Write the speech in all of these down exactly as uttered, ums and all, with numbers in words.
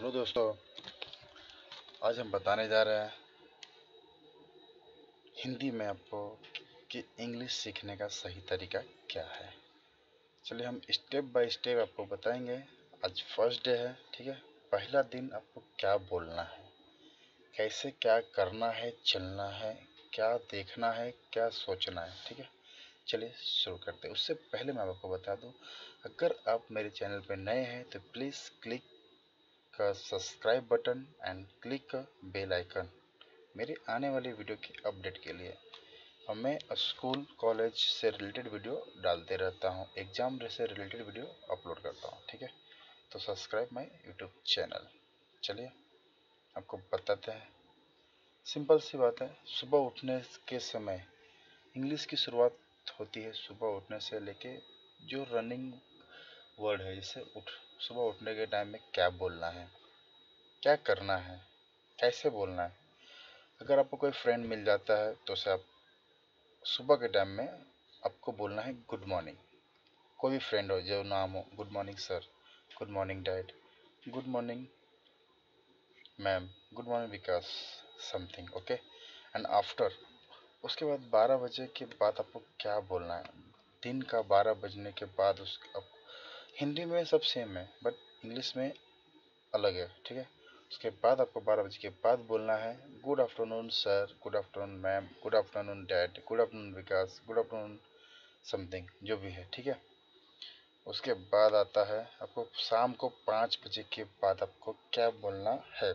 Hello दोस्तों, आज हम बताने जा रहे हैं हिंदी में आपको कि इंग्लिश सीखने का सही तरीका क्या है। चलिए हम स्टेप बाय स्टेप आपको बताएंगे। आज फर्स्ट डे है, ठीक है। पहला दिन आपको क्या बोलना है, कैसे क्या करना है, चलना है, क्या देखना है, क्या सोचना है, ठीक है। चलिए शुरू करते हैं। उससे पहले मैं आपको बता दूं, अगर आप मेरे चैनल पर नए हैं तो प्लीज़ क्लिक का सब्सक्राइब बटन एंड क्लिक का बेल आइकन मेरे आने वाली वीडियो की अपडेट के लिए। और मैं स्कूल कॉलेज से रिलेटेड वीडियो डालते रहता हूँ, एग्जाम से रिलेटेड वीडियो अपलोड करता हूँ, ठीक है। तो सब्सक्राइब माय यूट्यूब चैनल। चलिए आपको बताते हैं। सिंपल सी बात है, सुबह उठने के समय इंग्लिश की शुरुआत होती है। सुबह उठने से लेके जो रनिंग वर्ड है, जैसे उठ सुबह उठने के टाइम में क्या बोलना है, क्या करना है, कैसे बोलना है। अगर आपको कोई फ्रेंड मिल जाता है तो उसे आप सुबह के टाइम में आपको बोलना है गुड मॉर्निंग। कोई भी फ्रेंड हो जो नाम हो, good morning sir, good morning dad, good morning ma'am, good morning Vikas, something, okay. And after, उसके बाद बारह बजे के बाद आपको क्या बोलना है। दिन का बारह बजने के बाद उस आप, हिंदी में सब सेम है बट इंग्लिश में अलग है, ठीक है। उसके बाद आपको बारह बजे के बाद बोलना है good afternoon sir, good afternoon ma'am, good afternoon dad, good afternoon Vikas, good afternoon something, जो भी है, ठीक है। उसके बाद आता है आपको शाम को पाँच बजे के बाद आपको क्या बोलना है।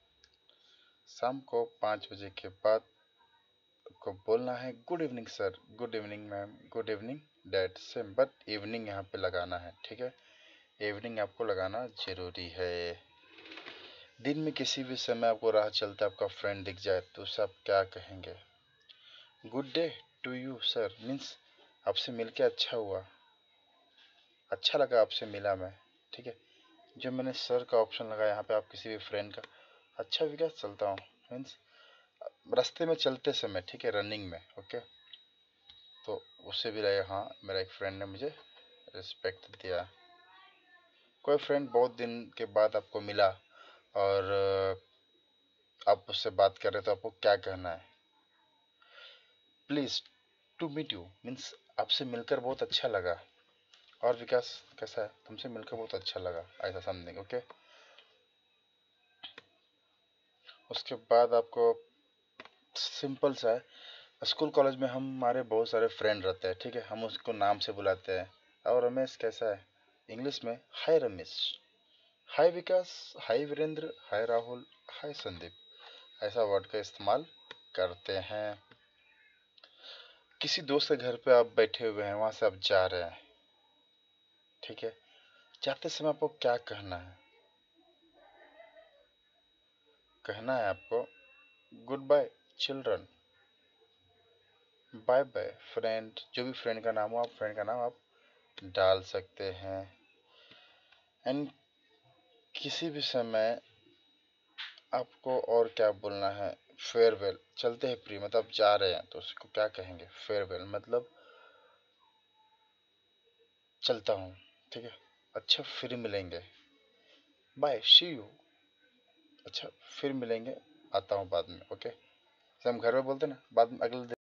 शाम को पाँच बजे के बाद आपको बोलना है good evening sir, good evening ma'am, good evening dad, same but evening यहाँ पे लगाना है, ठीक है। इवनिंग आपको लगाना जरूरी है। दिन में किसी भी समय आपको राह चलते आपका फ्रेंड दिख जाए तो उसे आप क्या कहेंगे। Good day to you sir means आपसे मिलके अच्छा हुआ, अच्छा लगा आपसे मिला मैं, ठीक है। जो मैंने सर का ऑप्शन लगाया यहाँ पे, आप किसी भी फ्रेंड का अच्छा विकास चलता हूँ मीन्स रास्ते में चलते समय, ठीक है, रनिंग में, ओके। तो उससे भी लगे हाँ मेरा एक फ्रेंड ने मुझे रिस्पेक्ट दिया। कोई फ्रेंड बहुत दिन के बाद आपको मिला और आप उससे बात कर रहे तो आपको क्या कहना है। Please to meet you means आपसे मिलकर बहुत अच्छा लगा। और विकास कैसा है, तुमसे मिलकर बहुत अच्छा लगा, ऐसा समथिंग, ओके। उसके बाद आपको सिंपल सा है, स्कूल कॉलेज में हम हमारे बहुत सारे फ्रेंड रहते हैं, ठीक है। हम उसको नाम से बुलाते हैं। और रमेश कैसा है, इंग्लिश में हाय रमेश, हाय विकास, हाय वीरेंद्र, हाय राहुल, हाय संदीप, ऐसा वर्ड का इस्तेमाल करते हैं। किसी दोस्त के घर पे आप बैठे हुए हैं, वहां से आप जा रहे हैं, ठीक है। जाते समय आपको क्या कहना है। कहना है आपको good bye children, bye bye friend. जो भी फ्रेंड का नाम हो, आप फ्रेंड का नाम आप डाल सकते हैं। एंड किसी भी समय आपको और क्या बोलना है, फेयरवेल, चलते हैं प्री, मतलब जा रहे हैं तो उसको क्या कहेंगे, फेयरवेल मतलब चलता हूँ, ठीक है। अच्छा फिर मिलेंगे, बाय सी यू, अच्छा फिर मिलेंगे, आता हूँ बाद में, ओके। जैसे हम घर में बोलते हैं ना, बाद में अगले दिन